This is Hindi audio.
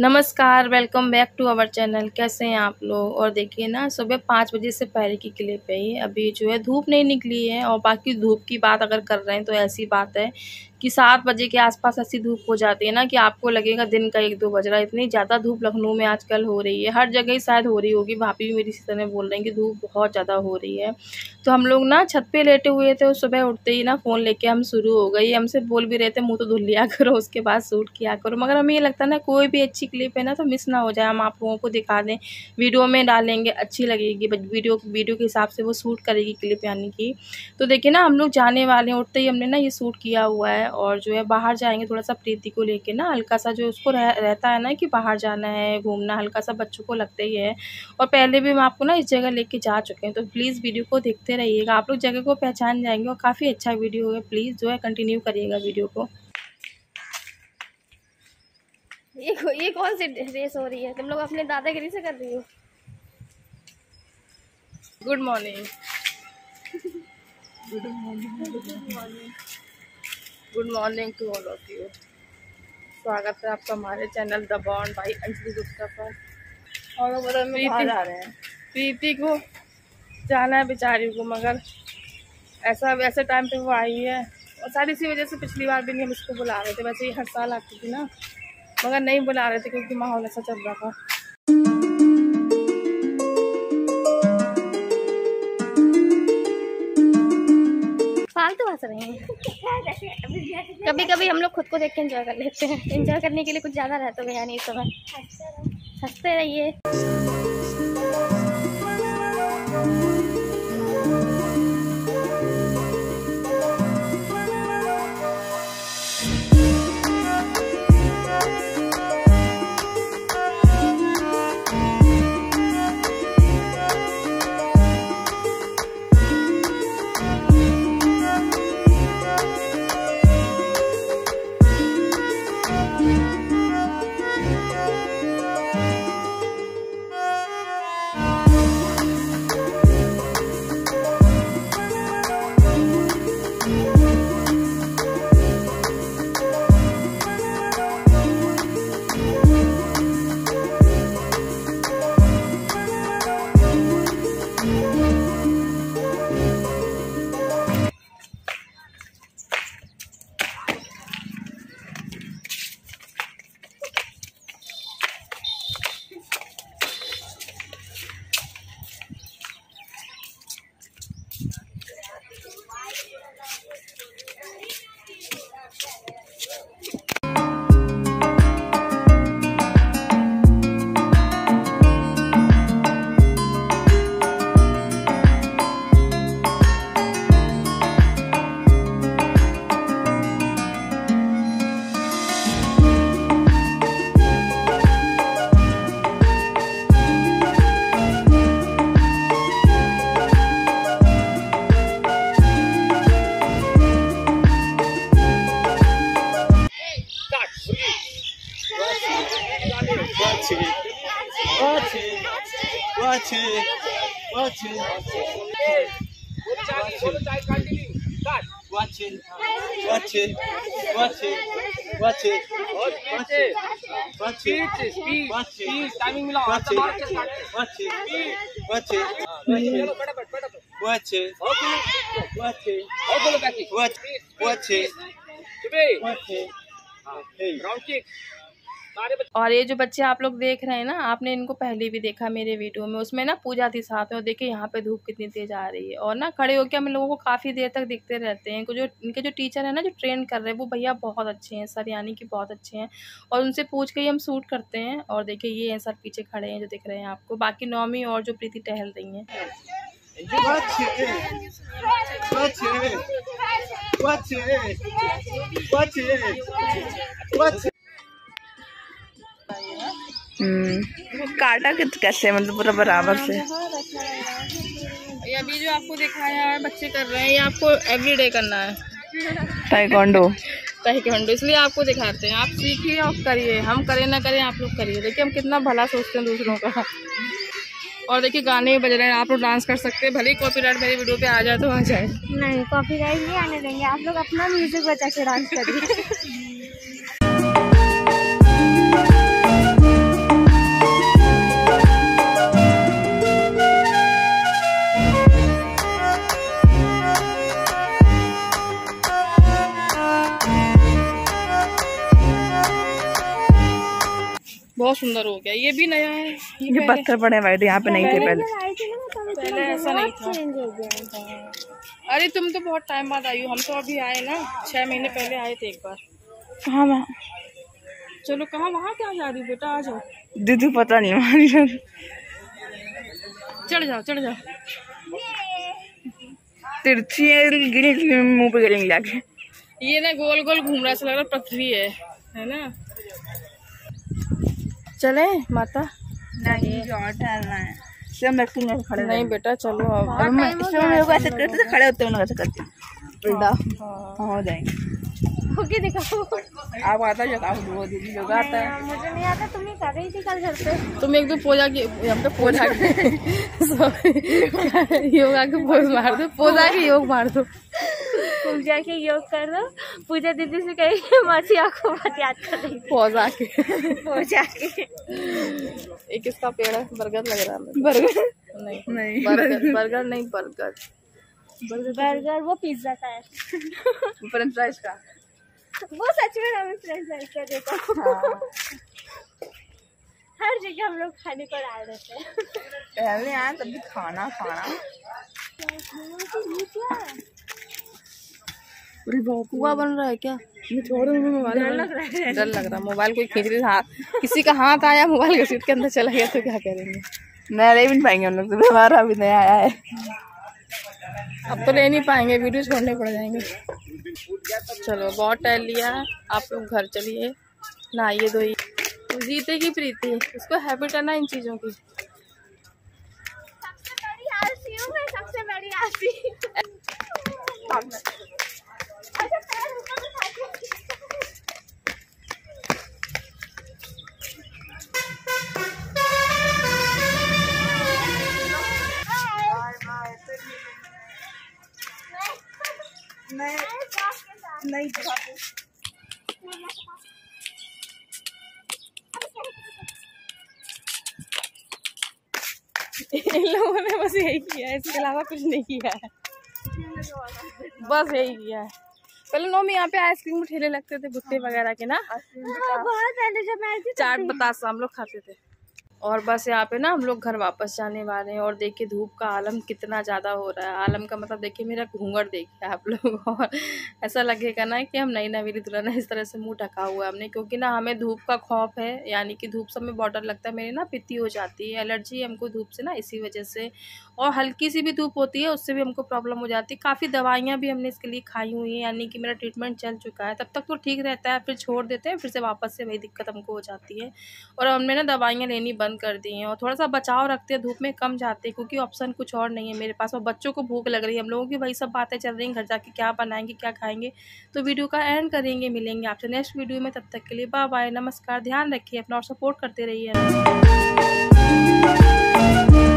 नमस्कार, welcome back to our channel. कैसे हैं आप लोग। और देखिए ना, सुबह 5 बजे से पहले की क्लिप है ये। अभी जो है धूप नहीं निकली है, और बाकी धूप की बात अगर कर रहे हैं तो ऐसी बात है कि 7 बजे के आसपास ऐसी धूप हो जाती है ना कि आपको लगेगा दिन का 1-2 बज रहा है। इतनी ज़्यादा धूप लखनऊ में आजकल हो रही है, हर जगह ही शायद हो रही होगी। भाभी भी मेरी इसी तरह बोल रही हैं कि धूप बहुत ज़्यादा हो रही है। तो हम लोग ना छत पे लेटे हुए थे, और सुबह उठते ही ना फ़ोन लेके हम शुरू हो गई। हमसे बोल भी रहे थे मुँह तो धुल लिया करो, उसके बाद शूट किया करो। मगर हमें ये लगता है ना, कोई भी अच्छी क्लिप है ना तो मिस ना हो जाए, हम आप लोगों को दिखा दें, वीडियो में डालेंगे, अच्छी लगेगी। वीडियो के हिसाब से वो शूट करेगी क्लिप यानी कि। तो देखिए ना, हम लोग जाने वाले हैं, उठते ही हमने ना ये शूट किया हुआ है। और जो है बाहर जाएंगे, थोड़ा सा प्रीति को लेके ना, हल्का सा जो उसको रहता है ना कि बाहर जाना है, घूमना, हल्का सा बच्चों को लगता ही है। और पहले भी हम आपको ना इस जगह लेके जा चुके हैं, तो प्लीज़ वीडियो को देखते रहिएगा, आप लोग जगह को पहचान जाएंगे। और काफ़ी अच्छा वीडियो है, प्लीज़ जो है कंटिन्यू करिएगा वीडियो को। ये कौन सी रेस हो रही है? तुम लोग अपने दादागिरी से कर रही हो। Good morning. Good morning to all of you. स्वागत है आपका हमारे channel the bond by Anjali Gupta पर। और बाहर आ रहे हैं, प्रीति को जाना है बेचारी को, मगर वैसे टाइम पे वो आई है। और शायद इसी वजह से पिछली बार भी नहीं हम इसको बुला रहे थे, वैसे ये हर साल आती थी ना, मगर नहीं बुला रहे थे क्योंकि माहौल ऐसा चल रहा था। फालतू हंस रहे हैं। कभी कभी हम लोग खुद को देख के एंजॉय कर लेते हैं। एंजॉय करने के लिए कुछ ज़्यादा रहता है यानी इस समय। हंसते रहिए। और ये जो बच्चे आप लोग देख रहे हैं ना, आपने इनको पहले भी देखा मेरे वीडियो में, उसमें ना पूजा थी साथ में। और देखिए यहाँ पे धूप कितनी तेज आ रही है, और ना खड़े होकर हम लोगों को काफ़ी देर तक दिखते रहते हैं। इनके जो टीचर है ना, जो ट्रेन कर रहे हैं, वो भैया बहुत अच्छे हैं, सर यानी कि बहुत अच्छे हैं। और उनसे पूछ के ही हम शूट करते हैं। और देखिए ये हैं सर पीछे खड़े हैं जो दिख रहे हैं आपको। बाकी नौमी और जो प्रीति टहल रही हैं। काटा कैसे, मतलब पूरा बराबर से। ये अभी जो आपको दिखाया है बच्चे कर रहे हैं, ये आपको एवरीडे करना है। ताइक्वांडो इसलिए आपको दिखाते हैं, आप सीखिए और करिए। हम करें ना करें, आप लोग करिए। देखिए हम कितना भला सोचते हैं दूसरों का। और देखिए गाने बज रहे हैं, आप लोग डांस कर सकते हैं। भले ही कॉपीराइट मेरी वीडियो पे आ जाए तो आ जाए, नहीं कॉपीराइट नहीं आने देंगे। आप लोग अपना म्यूजिक बजा के डांस करिए। गया। ये भी नया है। ये पत्थर पड़े हुए थे, यहाँ पे नहीं थे पहले। पहले ऐसा नहीं था। अरे तुम तो बहुत टाइम बाद आई हो, हम तो अभी आए ना, 6 महीने पहले आए थे एक बार। कहाँ वहाँ? चलो कहाँ, वहाँ क्या जा रही बेटा, आ जाओ। दीदी पता नहीं हमारी। चढ़ जाओ चढ़ जाओ। तिरछी है, गिरी मुँह पे गिरेंगे जाके। ये ना गोल गोल घूम रहा है, ऐसा लग रहा पृथ्वी है ना। चले माता? नहीं और टहलना है। खड़े नहीं बेटा चलो अब। ऐसे करते खड़े होते हैं, ऐसे करते उल्टा हो जाएंगे। होके दिखाओ। आप आता है, आप वो दीदी लोग आता है। मुझे नहीं आता, तुम ही कर रही थी कल घर पे। तुम एक दो पोजा की, हम पे पोजा के योगा के पोज मार दो, पोजा के योग मार दो। पूजा के योग कर दो। पूजा दीदी से कही मासी आपको बात याद कर रही। पोजा के पूजा के। एक इसका पेड़ है, बरगद लग रहा है। बर्गर नहीं नहीं, बर्गर नहीं, बरगद। बर्गर वो पिज्जा का है। फ्रेंच फ्राइज का। वो सच में हमें फ्रेंच फ्राइज का देखो। हाँ। हर जगह हम लोग खाने को डाल देते हैं। पहले आए तब भी खाना कुआ बन रहा है क्या? छोड़ो, मोबाइल डर लग रहा है। मोबाइल कोई खींच रही, हाथ किसी का हाथ आया मोबाइल घसीट के अंदर चला गया तो क्या करेंगे? नया ले भी नहीं पाएंगे हम लोग, तो हमारा अभी नया आया है। अब तो ले नहीं पाएंगे, वीडियो छोड़ने पड़ जाएंगे। चलो बहुत टहल लिया, आप लोग घर चलिए, नहाइए धोइए। जीते की प्रीति, उसको हैबिट है ना इन चीजों की। सबसे बड़ी आलसी हूँ मैं, सबसे बड़ी आलसी। अच्छा पैर ऊपर उठा के। नहीं इन लोगों ने बस यही किया है, इसके अलावा कुछ नहीं किया है, बस यही किया है। पहले नौ में यहाँ पे आइसक्रीम ठेले लगते थे भुट्टे वगैरह के ना, बहुत पहले जब मैं आई थी चाट बतासा हम लोग खाते थे। और बस यहाँ पे ना हम लोग घर वापस जाने वाले हैं। और देखिए धूप का आलम कितना ज़्यादा हो रहा है। आलम का मतलब देखिए मेरा घूंघट देखिए आप लोग, और ऐसा लगेगा ना कि हम नई नवेली दुल्हन है, इस तरह से मुंह ढका हुआ है हमने, क्योंकि ना हमें धूप का खौफ है, यानी कि धूप से हमें बहुत डर लगता है। मेरी ना पित्ती हो जाती है, एलर्जी है हमको धूप से ना, इसी वजह से। और हल्की सी भी धूप होती है उससे भी हमको प्रॉब्लम हो जाती है। काफ़ी दवाइयाँ भी हमने इसके लिए खाई हुई हैं, यानी कि मेरा ट्रीटमेंट चल चुका है। तब तक तो ठीक रहता है, फिर छोड़ देते हैं, फिर से वापस से वही दिक्कत हमको हो जाती है। और हमने ना दवाइयाँ लेनी बंद कर दी हैं, और थोड़ा सा बचाव रखते हैं, धूप में कम जाते हैं, क्योंकि ऑप्शन कुछ और नहीं है मेरे पास। और बच्चों को भूख लग रही है, हम लोगों की वही सब बातें चल रही हैं, घर जाके क्या बनाएंगे क्या खाएंगे। तो वीडियो का एंड करेंगे, मिलेंगे आपसे नेक्स्ट वीडियो में, तब तक के लिए बाय बाय, नमस्कार, ध्यान रखिए अपना और सपोर्ट करते रहिए।